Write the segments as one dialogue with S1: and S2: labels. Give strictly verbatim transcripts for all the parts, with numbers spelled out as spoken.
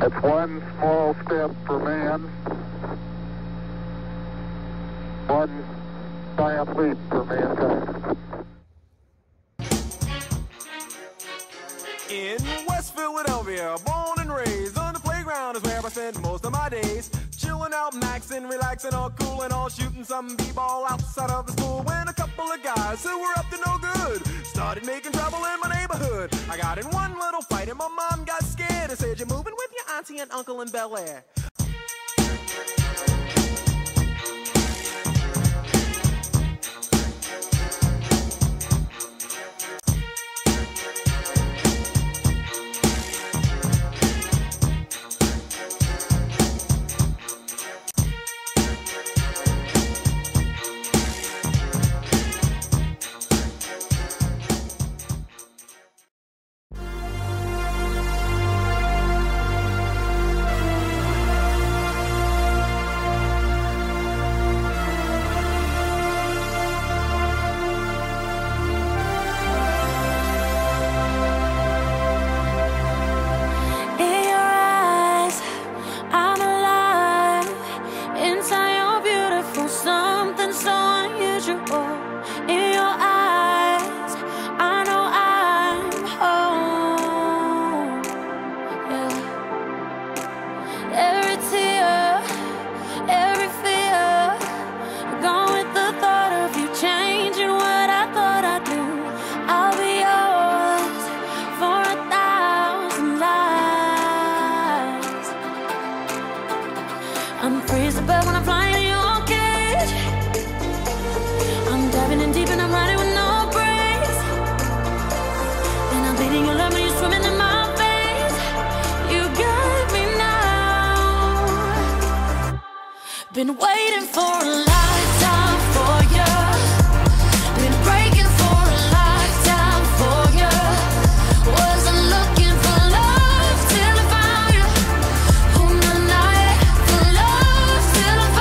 S1: That's one small step for man, one giant leap for mankind.
S2: In West Philadelphia, born and raised, on the playground is where I spent most of my days. Chilling out, maxing, relaxing, all cool and all, shooting some b-ball outside of the school. When a couple of guys who were up to no good started making trouble in my neighborhood. I got in one little fight and my mom got scared and said, "You're moving with your auntie and uncle in Bel Air."
S3: I'm free as a bird when I'm flying in your cage. I'm diving in deep and I'm riding with no brakes. And I'm bleeding your love when you're swimming in my veins. You got me now. Been waiting for a lifetime for you. Been breaking for a lifetime for you. Wasn't looking for love till I found you. On the night for love till I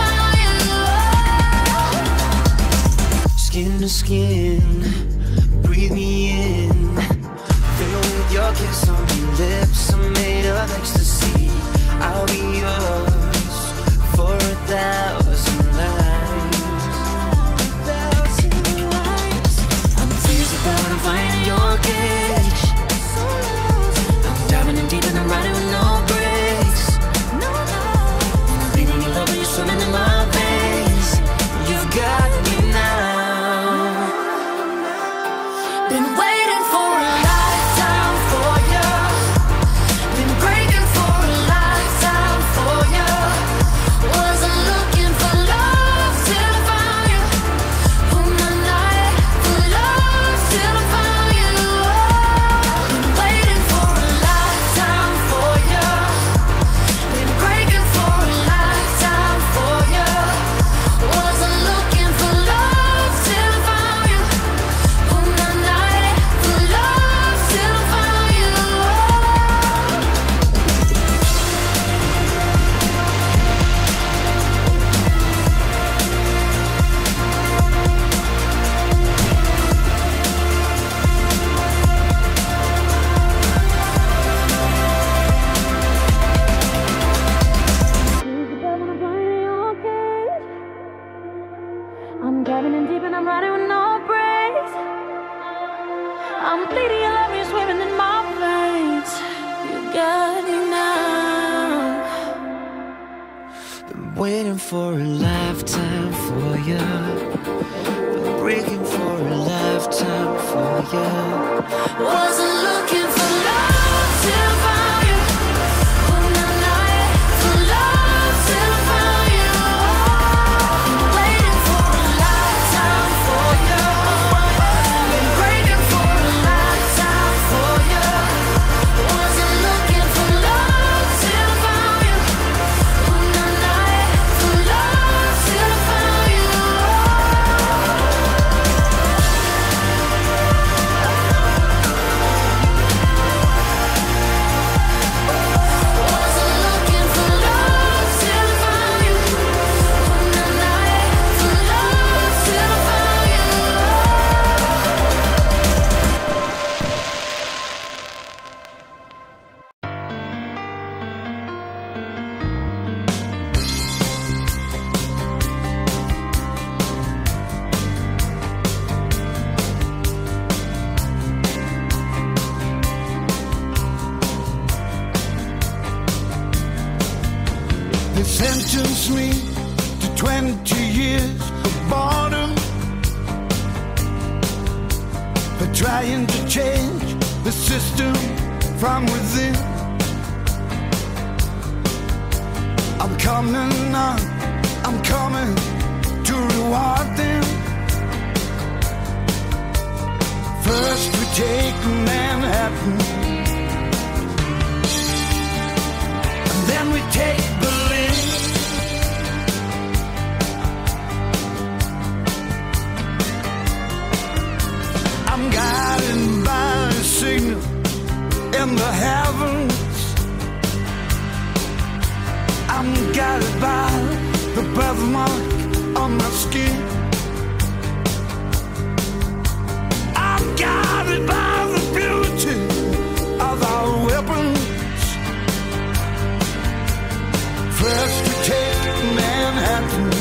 S3: found you.
S4: Skin to skin, breathe me in. Fill with your kiss on your lips. I'm made of ecstasy. I'll be yours for a thousand lives. Thousand lives. I'm freezing but I'm flying in your cage. I'm diving in deep and I'm riding with no brakes. And I'm bleeding your love when you're swimming in my veins. You've got me now.
S3: Been waiting for a lifetime for you. Been breaking for a lifetime for you. Wasn't looking for love till I found you. On the night for love till I found you. Been waiting for a lifetime for you. Been breaking for a lifetime for you. Wasn't looking for love till I found you. On the night for love till I found you. I'm diving in deep and I'm riding with no brakes. I'm bleeding your love when you're swimming in my veins. You got me now.
S4: Been waiting for a lifetime for you. Been breaking for a lifetime for you.
S3: Wasn't looking for love till I found you. On the night for love till I found you. Been waiting for a lifetime for you. Been breaking for a lifetime for you. Wasn't looking for love till I found you. On the night for love till I found you.
S5: They sentenced me to twenty years of boredom for trying to change the system from within. I'm coming on, I'm coming to reward them. First we take Manhattan, and then we take Berlin. I'm guided by a signal in the heavens. I'm guided by the birthmark on my skin. I'm guided by the beauty of our weapons. First we take Manhattan,